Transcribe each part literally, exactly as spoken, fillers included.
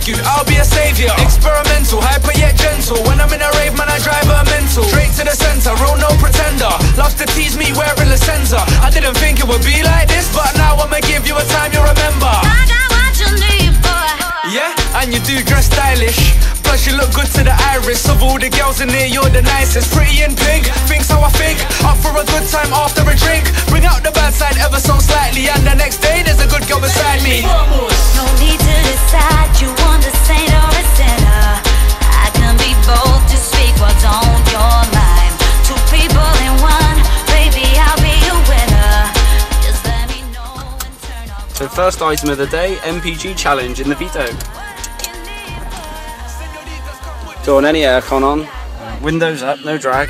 rescued, I'll be a saviour. Experimental, hyper yet gentle. When I'm in a rave, man, I drive her mental. Straight to the centre, real no pretender. Loves to tease me wearing Licenza. I didn't think it would be like this, but now I'ma give you a time you'll remember. I got what you need, boy. Yeah, and you do dress stylish. Plus you look good to the iris. Of all the girls in here, you're the nicest. Pretty in pink, thinks how I think. Up for a good time after a drink. Bring out the bad side ever so slightly, and the next day there's a good girl beside me. No need to decide, you want a saint or a sinner. I can be both, just speak what's on your mind. Two people in one, baby, I'll be a winner. Just let me know and turn on. So first item of the day, M P G challenge in the Vito. Go on, any aircon on, uh, windows up, no drag.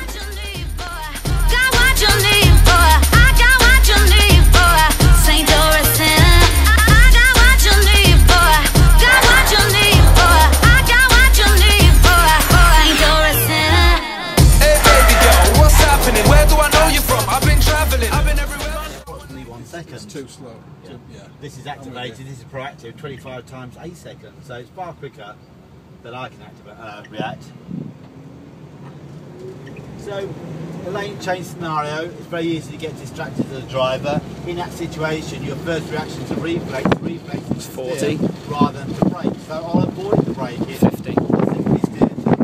It's too slow. Yeah. Too, yeah. This is activated, this is proactive, twenty-five times eight seconds, so it's far quicker than I can activate, uh, react. So, the lane change scenario, it's very easy to get distracted as a driver. In that situation, your first reaction is a reflex, reflex is forty rather than to brake. So I'll avoid the brake here. fifty. I'll simply steer to the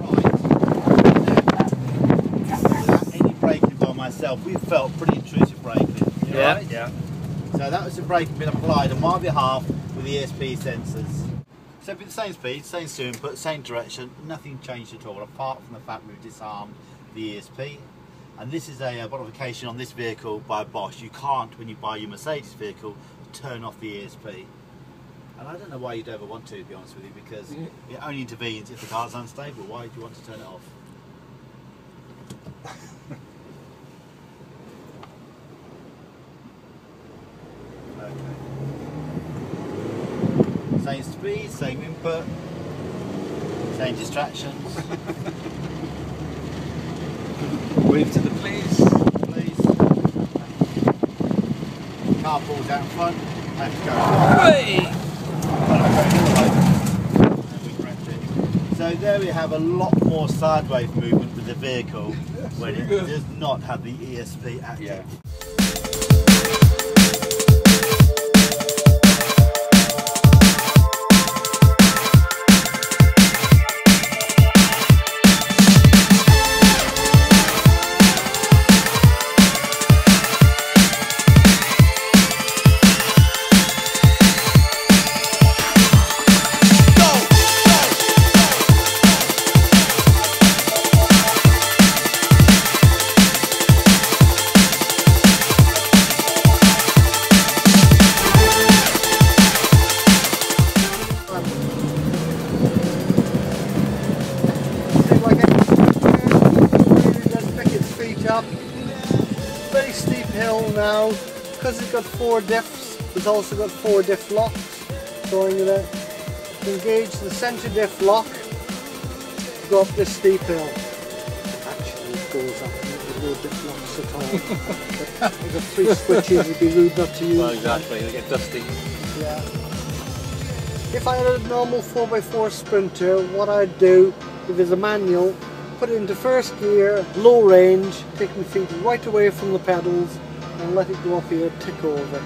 right. Without any braking by myself, we felt pretty intrusive braking. Yeah, right? yeah. So that was the braking being applied on my behalf with the E S P sensors. So it'd be the same speed, same steering input, same direction, nothing changed at all, apart from the fact we've disarmed the E S P. And this is a, a modification on this vehicle by Bosch. You can't, when you buy your Mercedes vehicle, turn off the E S P. And I don't know why you'd ever want to, to be honest with you, because it only intervenes if the car's unstable. Why do you want to turn it off? Same speed, same input, same distractions. Move to the please. Please. Car pulls out in front, I have to go. And we correct it. So there we have a lot more sideways movement with the vehicle when it does not have the E S P active. Yeah. Very steep hill now, because it's got four diffs, it's also got four diff locks, so I'm going to engage the centre diff lock to go up this steep hill. Actually it goes up, there's no diff locks at all. I've got three switches, it'd be rude not to use. Well, exactly, they get dusty. Yeah. If I had a normal four by four Sprinter, what I'd do, if there's a manual, put it into first gear, low range, take my feet right away from the pedals and let it go up here, tick over.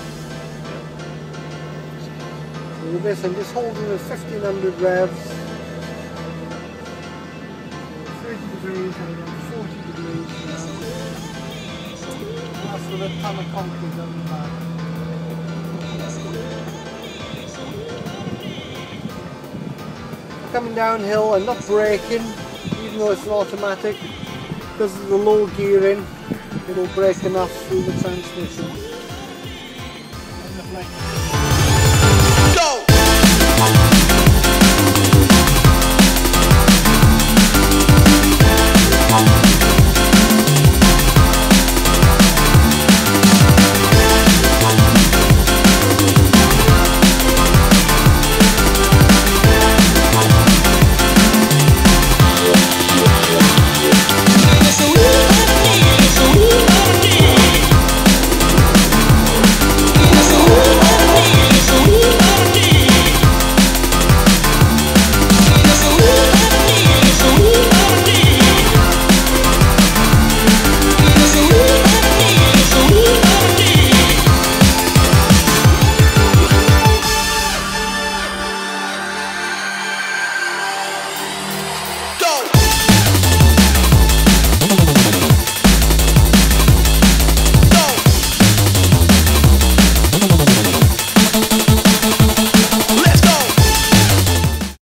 So with this I'm just holding at fifteen hundred revs, thirty degrees and around forty degrees now. That's with a ton of concrete on the back. Coming downhill, I'm not braking. Even though it's an automatic, because of the low gearing, it'll brake enough through the transmission.